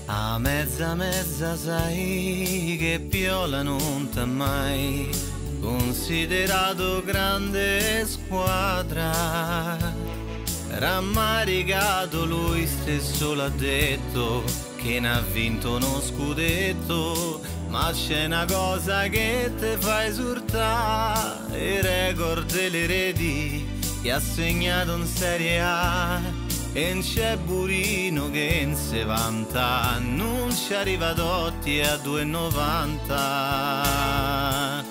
A mezza sai che Piola non t'ha mai considerato grande squadra. Rammaricato lui stesso l'ha detto che n'ha vinto uno scudetto, ma c'è una cosa che te fa esultare, il record delle reti che ha segnato in Serie A. E non c'è Burino che non se vanta, non ci arriva Totti a 2,90.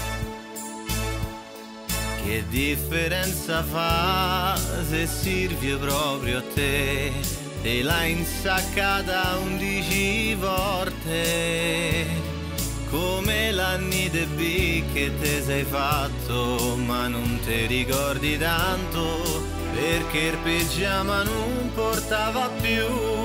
Che differenza fa se Silvio proprio a te te l'ha insaccata 11 volte, come l'anni de B che te sei fatto, ma non te ricordi tanto, perché il pigiama non portava più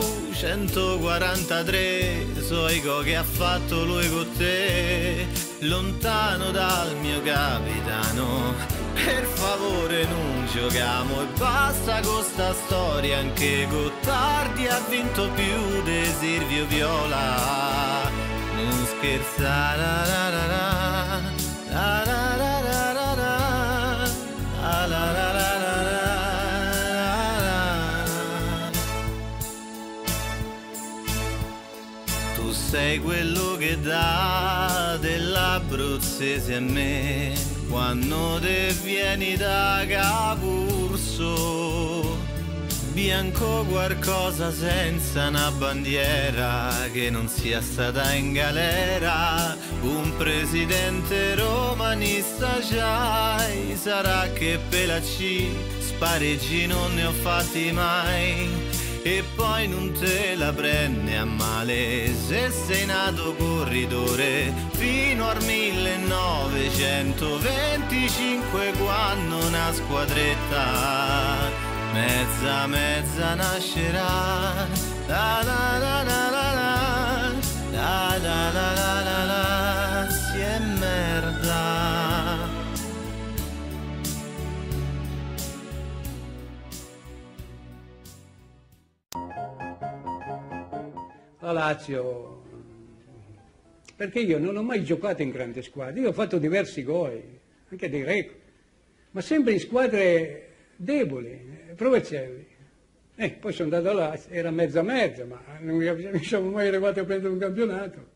143, so i go che ha fatto lui con te, lontano dal mio capitano. Per favore non giochiamo e basta con sta storia, anche Gottardi ha vinto più di Silvio Viola. Non scherzare, la la la la, la la la la la la, la la la la la. Tu sei quello che dà dell'abruzzese a me quando te vieni da Capurso, bianco qualcosa senza una bandiera che non sia stata in galera, un presidente romanista c'hai, sarà che per la C spareggi non ne ho fatti mai. E poi non te la prende a male se sei nato corridore fino al 1925, quando una squadretta mezza nascerà. La la la la la la, la la la la la la, si è merda. La Lazio, perché io non ho mai giocato in grande squadra, io ho fatto diversi gol, anche dei record, ma sempre in squadre deboli, Provercelli. Poi sono andato là, era mezza, ma non mi siamo mai arrivati a prendere un campionato.